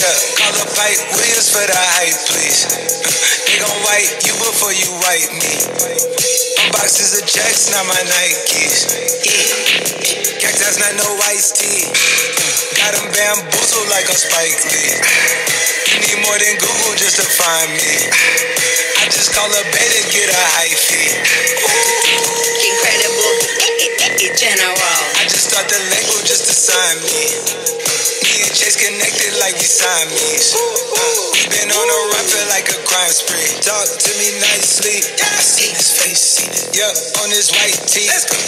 Yeah, call up Pipe Williams for the hype, please. They gon' wipe you before you wipe me. My boxes of checks, not my Nikes. Cactus, not no iced tea. Got them bamboozled like a Spike Lee. You need more than Google just to find me. I just call a beta, get a hyphy. Incredible, general. I just start the label just to sign me. Me and Chase connected like we Siamese. We been on a run, feel like a crime spree. Talk to me nicely. I see his face, seen it. Yeah, on his white tee.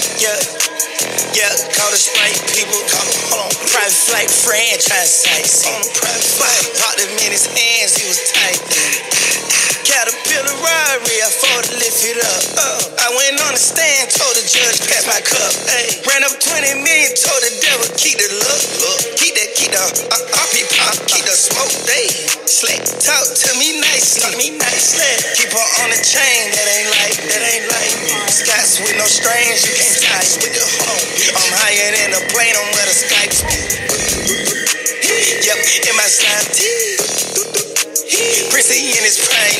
Yeah, call the Sprite people. Call him, hold on. Private flight franchise sites. On a private flight. Popped him in his hands, he was tight. Caterpillar robbery, I fought to lift it up. I went on the stand, told the judge, pass my cup. Ay. Ran up 20 million, told the devil, keep the look. Keep the pop, keep the smoke, they slick. Talk to me nicely, Keep her on the chain, that ain't like me. Scots with no strings, you can't tie with the home. I'm higher than a plane, I'm where the Skypes be. Yep, in my slime tee. Prissy in his prime,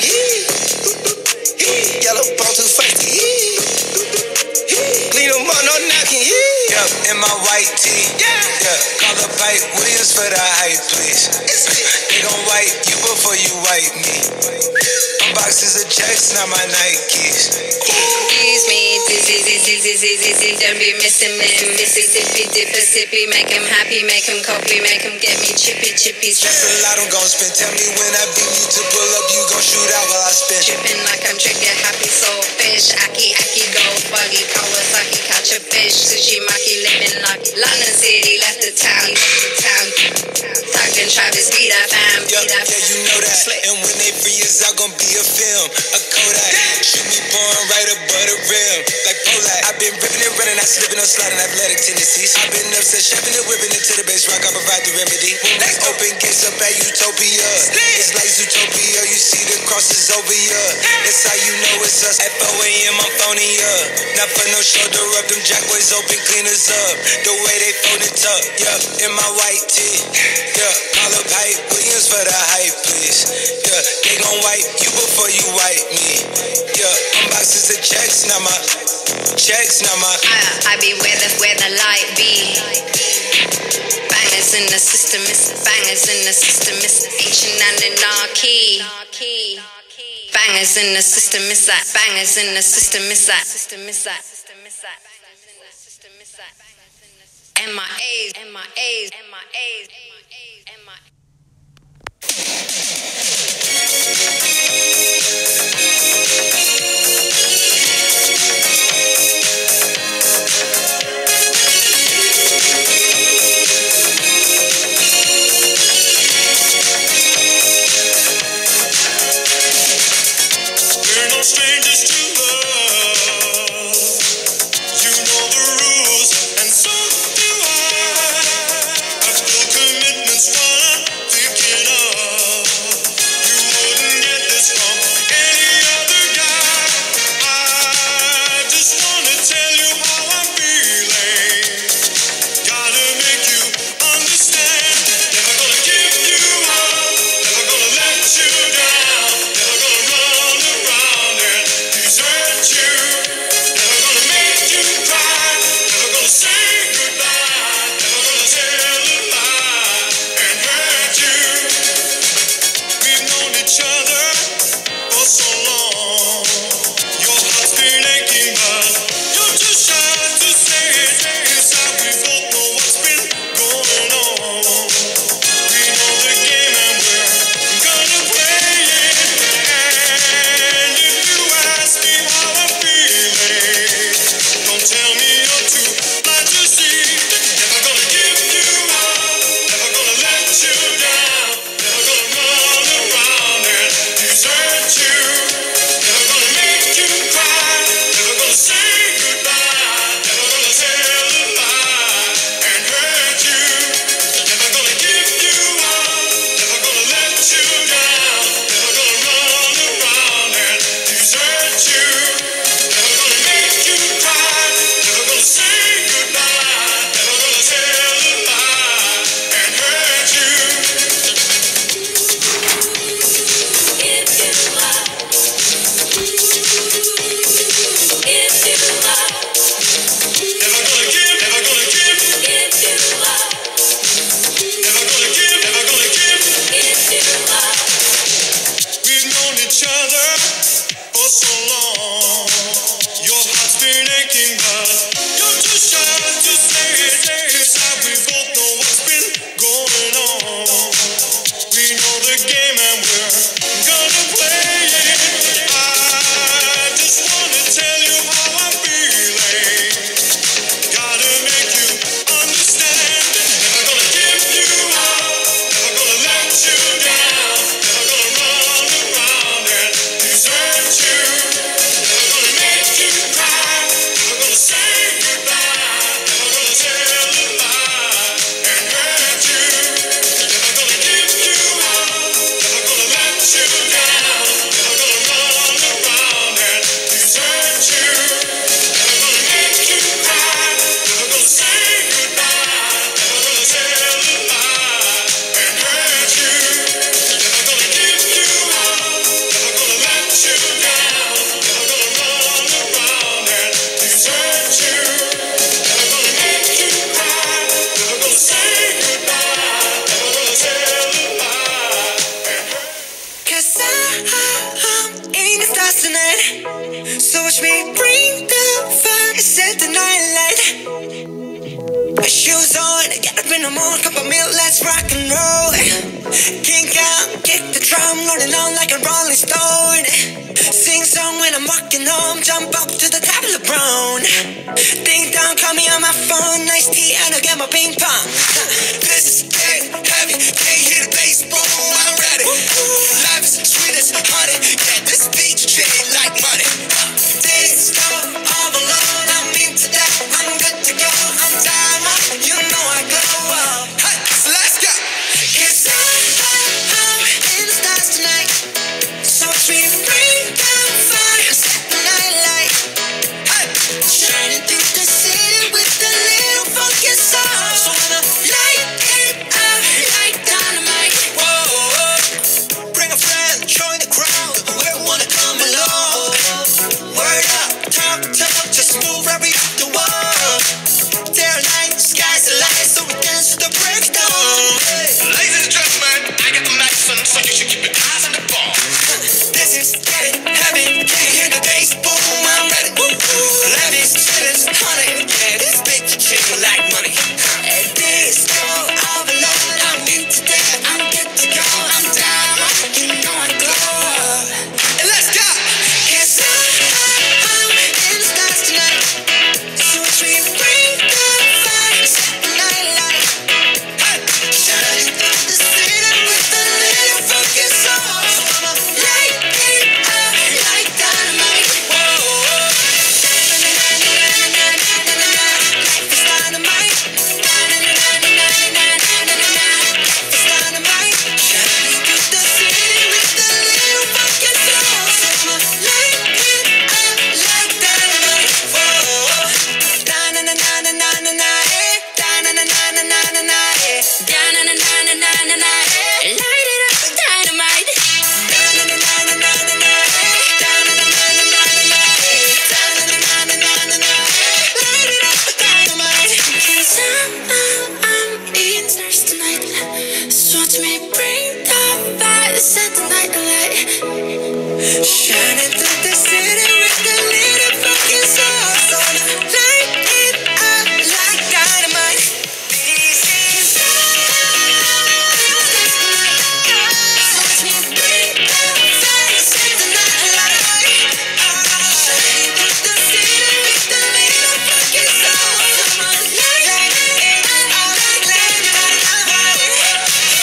yellow bone too feisty, clean them up, no knocking, Yep, in my white tee, yeah, call up Pipe Williams for the hype, please. They gon' wipe you before you wipe me. My boxes of checks, not my Nikes. Excuse me, dizzy, don't be missing Mississippi, Mississippi, make him happy, make him copy, make him get me chippy. Stress a lot, I'm gon' spend. Tell me when I beat you to pull up, you gon' shoot out while I spin. Tripping like I'm trigger happy, soul fish, aki, go buggy, Kawasaki, catch a fish, sushi, maki, living like London City, left the town. Tugged in Travis, be that fam, yeah, you know that. And when they free us out, gon' be a film, a Kodak. Shoot me pouring right above the rim, like Polak. I've been ripping and running, not slipping or sliding, athletic tendencies. I've been upset, shoving and whipping it to the base rock, I provide the remedy. Let's open gates up at Utopia. It's like Zootopia, you see the crosses over ya. That's how you know it's us. At 4 a.m. I'm phoning up. Not for no shoulder up, them jack boys open cleaners up. The way they fold it up, yeah, in my white tee. Yeah, call up Hype Williams for the hype, please. Yeah, they gon' wipe you before you wipe me. Yeah, I'm boxes of checks, not my I be where the light be. Bangers in the system, it's ancient and anarchy. Bangers in the system, it's that. Bangers in the system, it's that. MIAs. We're no strangers to love. You know the rules, and so do I. I've built commitments one real, let's rock and roll. Kink out, kick the drum, rolling on like a rolling stone. Sing song when I'm walking home, jump up to the top of the brown. Ding dong, call me on my phone, nice tea and I'll get my ping pong. This is getting heavy, can't hear the bass, boom, I'm ready. Life is sweet as honey, yeah, this beat chain like money. This go all alone, I'm into that, I'm good to go, I'm diamond, you know I glow up. Hey, so let's go. 'Cause I'm in the stars tonight, so we bring down fire, set the night light. Hey, shining through the city with a little funky soul. So I'ma light it up like dynamite. Whoa, bring a friend, join the crowd, whoever wanna come along. Word up, talk, just move right up the wall. Day or night, sky's the light, so we dance to the break of dawn. Ladies and gentlemen, I got the medicine, so you should keep your eyes on the ball. This is getting heavy, can you hear the bass, boom, I'm ready. Life is sweet as honey, yeah, this bitch chick like money. And this go all alone, I'm into that, I'm good to go, I'm down, you know I glow up. And let's go! 'Cause I'm in the stars tonight, so we bring the fire, set the night light. Hey, shining through the city with a little funky soul. So I'ma light it up like dynamite. Whoa, life is dynamite. Life is dynamite. Shining through the city with a little funky soul. So I'ma light it up like dynamite. Whoa, da-na-na-na-na-na-na, eh. Da-na-na-na-na-na-na, eh. Da-na-na-na-na-na-na, eh. Light it up with dynamite. Da-na-na-na-na-na-na, eh. Da-na-na-na-na-na-na, eh. Da-na-na-na-na-na-na, eh. Light it up with dynamite. 'Cause I'm in stars tonight, so watch me bring the fire, set the night alight. Shining through the city with a little funky soul. So I'ma light it up like dynamite. This is so watch me bring the fire, set the night alight. Shining through the city with a little funky soul. So I'ma light it up like dynamite.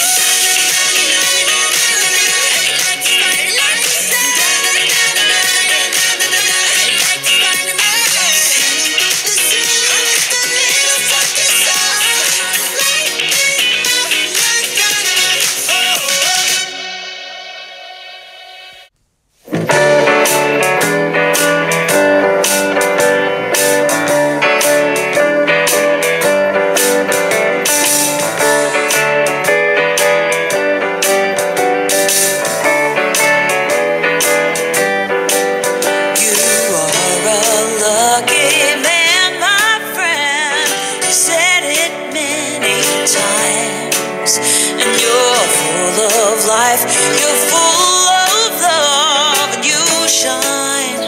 You are a lucky man, my friend. You said it many times. And you're full of life, you're full of love, and you shine.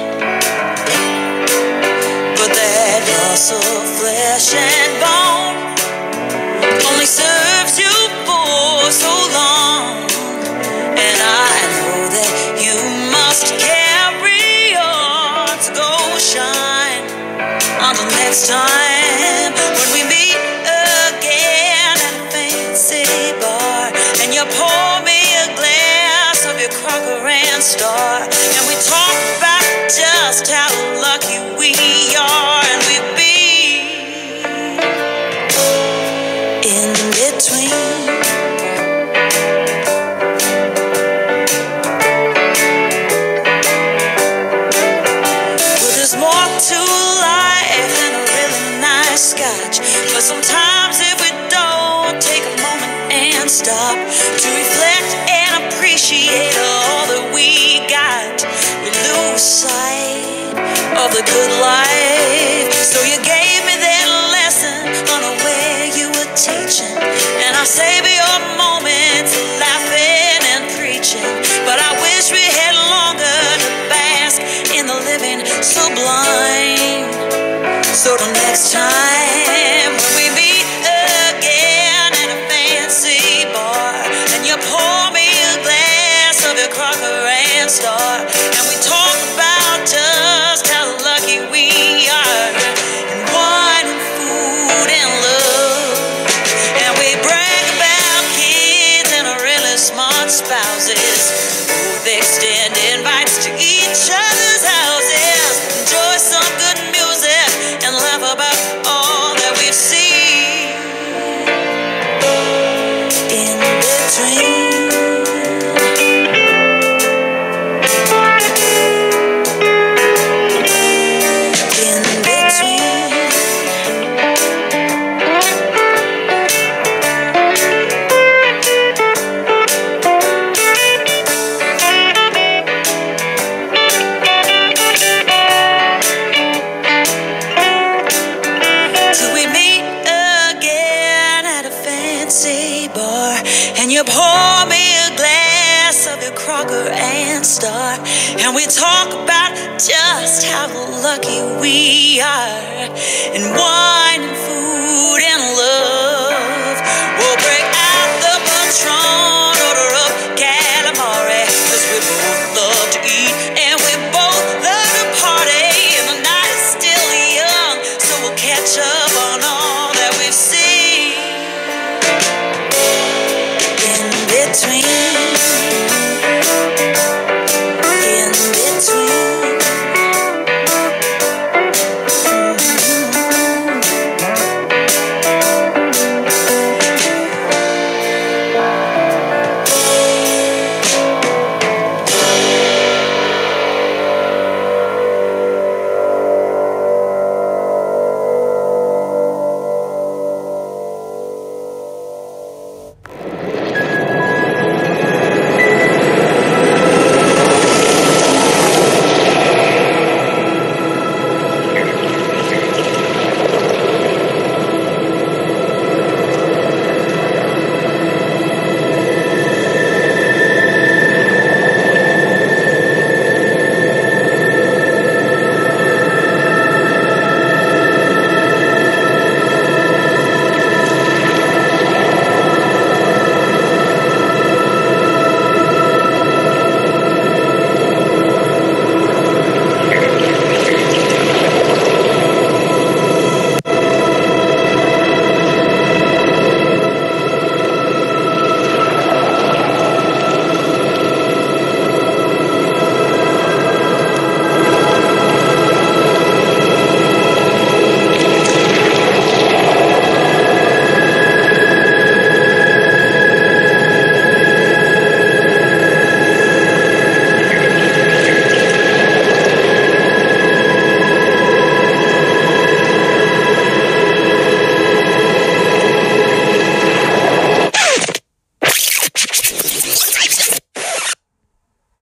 But that loss of flesh and bone only serves you for so long. And I know that you must carry on to go shine until next time when we meet again at a fancy bar, and you pour me a glass of your Crocker and Star, and we talk about just how lucky we are, and we be in between. Well, there's more to life than a really nice scotch, but sometimes if we don't take a moment and stop to reflect and appreciate all that we got, we lose sight of the good life. So you gave me that lesson on the way you were teaching, and I savor your moments laughing and preaching. But I wish we had longer to bask in the living sublime. So till next time when we meet again at a fancy And we talk about just how lucky we are and what